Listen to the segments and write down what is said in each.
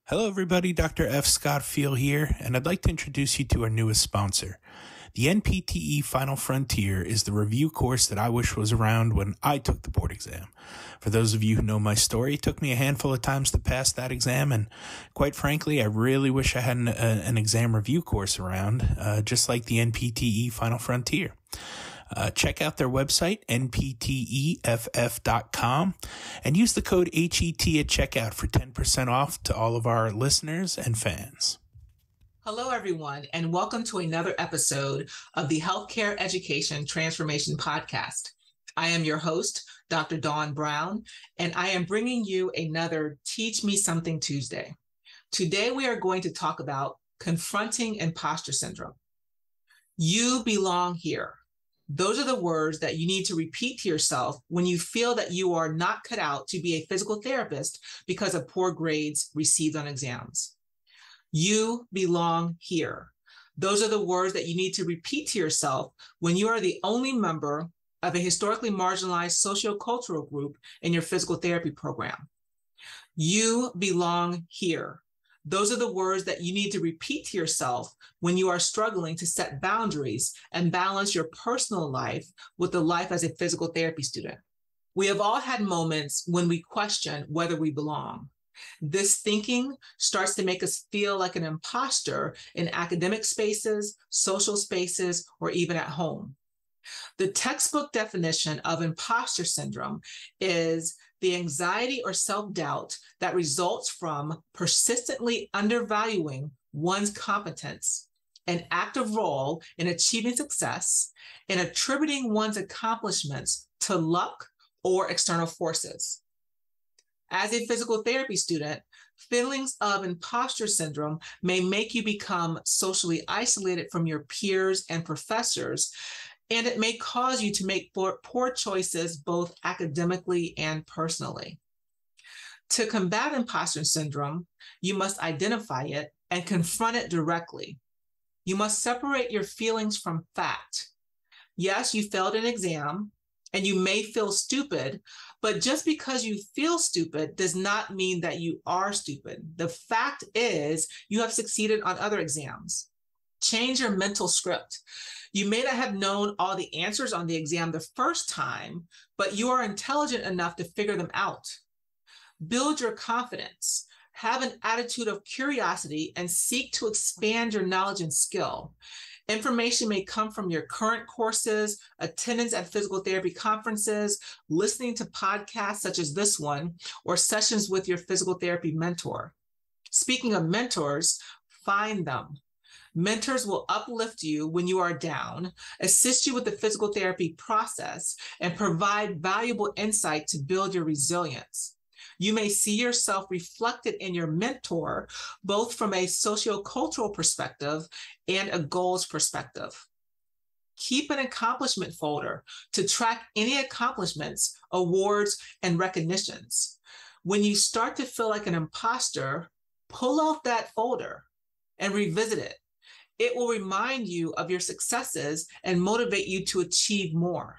Hello, everybody. Dr. F. Scott Field here, and I'd like to introduce you to our newest sponsor. The NPTE Final Frontier is the review course that I wish was around when I took the board exam. For those of you who know my story, it took me a handful of times to pass that exam, and quite frankly, I really wish I had an exam review course around, just like the NPTE Final Frontier. Check out their website, npteff.com, and use the code HET at checkout for 10% off to all of our listeners and fans. Hello, everyone, and welcome to another episode of the Healthcare Education Transformation Podcast. I am your host, Dr. Dawn Brown, and I am bringing you another Teach Me Something Tuesday. Today, we are going to talk about confronting imposter syndrome. You belong here. Those are the words that you need to repeat to yourself when you feel that you are not cut out to be a physical therapist because of poor grades received on exams. You belong here. Those are the words that you need to repeat to yourself when you are the only member of a historically marginalized sociocultural group in your physical therapy program. You belong here. Those are the words that you need to repeat to yourself when you are struggling to set boundaries and balance your personal life with the life as a physical therapy student. We have all had moments when we question whether we belong. This thinking starts to make us feel like an imposter in academic spaces, social spaces, or even at home. The textbook definition of imposter syndrome is the anxiety or self-doubt that results from persistently undervaluing one's competence, an active role in achieving success, and attributing one's accomplishments to luck or external forces. As a physical therapy student, feelings of imposter syndrome may make you become socially isolated from your peers and professors, and it may cause you to make poor choices both academically and personally. To combat imposter syndrome, you must identify it and confront it directly. You must separate your feelings from fact. Yes, you failed an exam, and you may feel stupid, but just because you feel stupid does not mean that you are stupid. The fact is you have succeeded on other exams. Change your mental script. You may not have known all the answers on the exam the first time, but you are intelligent enough to figure them out. Build your confidence. Have an attitude of curiosity and seek to expand your knowledge and skill. Information may come from your current courses, attendance at physical therapy conferences, listening to podcasts such as this one, or sessions with your physical therapy mentor. Speaking of mentors, find them. Mentors will uplift you when you are down, assist you with the physical therapy process, and provide valuable insight to build your resilience. You may see yourself reflected in your mentor, both from a sociocultural perspective and a goals perspective. Keep an accomplishment folder to track any accomplishments, awards, and recognitions. When you start to feel like an imposter, pull out that folder and revisit it. It will remind you of your successes and motivate you to achieve more.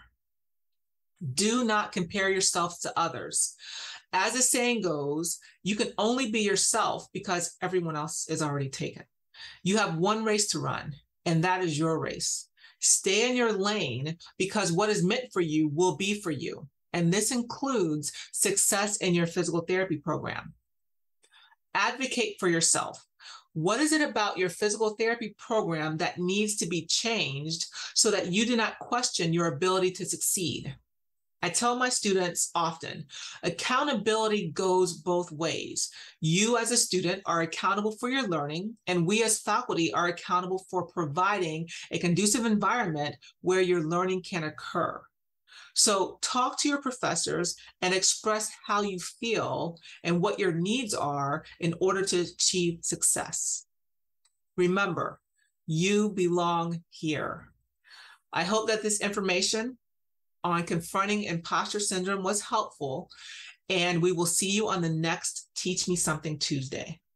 Do not compare yourself to others. As the saying goes, you can only be yourself because everyone else is already taken. You have one race to run, and that is your race. Stay in your lane because what is meant for you will be for you. And this includes success in your physical therapy program. Advocate for yourself. What is it about your physical therapy program that needs to be changed so that you do not question your ability to succeed? I tell my students often, accountability goes both ways. You as a student are accountable for your learning, and we as faculty are accountable for providing a conducive environment where your learning can occur. So talk to your professors and express how you feel and what your needs are in order to achieve success. Remember, you belong here. I hope that this information on confronting imposter syndrome was helpful, and we will see you on the next Teach Me Something Tuesday.